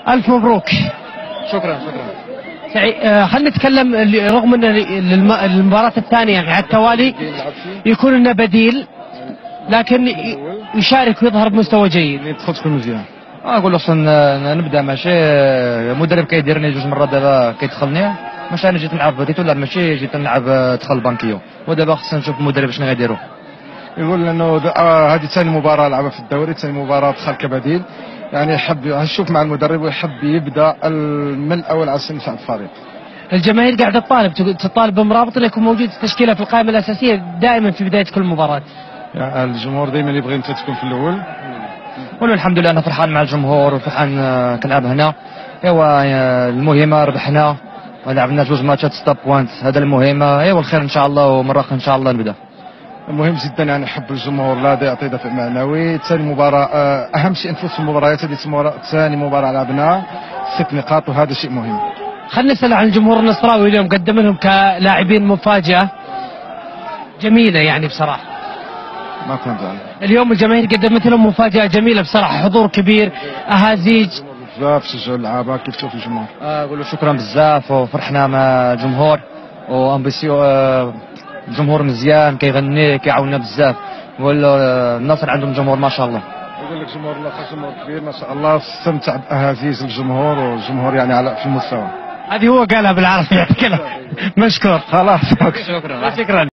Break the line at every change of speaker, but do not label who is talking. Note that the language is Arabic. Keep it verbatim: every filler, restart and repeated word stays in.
الف مبروك.
شكرا شكرا.
آه خلينا نتكلم رغم ان المباراة الثانية يعني على التوالي يكون لنا بديل لكن يشارك ويظهر بمستوى جيد.
يدخل تكون مزيان. نقول له خصنا نبدا ماشي مدرب كيديرني جوج مرات دابا كيدخلني، ماشي انا جيت نلعب تيتولار، ماشي جيت نلعب دخل بانكيو، ودابا خصنا نشوف المدرب شنو غيديروا.
يقول انه هذه ثاني مباراه لعبها في الدوري، ثاني مباراه دخل كبديل، يعني يحب نشوف مع المدرب ويحب يبدا من الاول على السن تاع الفريق.
الجماهير قاعده تطالب تطالب بمرابط اللي يكون موجود في التشكيله في القائمه الاساسيه دائما في بدايه كل مباراه.
يعني الجمهور دائما يبغي انت تكون في الاول.
قولوا الحمد لله انا فرحان مع الجمهور وفرحان كنلعب هنا. ايوا المهمه ربحنا ولعبنا جوج ماتشات ستوب بوينت، هذا المهمه. ايوا الخير ان شاء الله ومراقه ان شاء الله نبدا.
مهم جدا يعني حب الجمهور لا يعطي دافع معنوي. ثاني مباراه اهم شيء نفوز في المباريات هذه، ثاني مباراه لعبناها ست نقاط وهذا شيء مهم.
خلينا نسال عن الجمهور النصراوي اليوم، قدم لهم كلاعبين مفاجاه جميله يعني بصراحه.
ما كنت يعني.
اليوم الجماهير قدمت لهم مفاجاه جميله بصراحه، حضور كبير، اهازيج
بزاف شجعوا اللعابه. كيف تشوف الجمهور؟
نقولوا آه شكرا بزاف وفرحنا مع الجمهور وامبيسيو. آه الجمهور مزيان كيغني كيعاوننا بزاف، ولا النصر عندهم جمهور ما شاء الله.
يقول لك جمهور النصر جمهور كبير ما شاء الله، استمتع باهازيج الجمهور والجمهور يعني على في المستوى.
هذه هو قالها بالعربي يعطيك العافيه. مشكور.
خلاص
شكرا شكرا.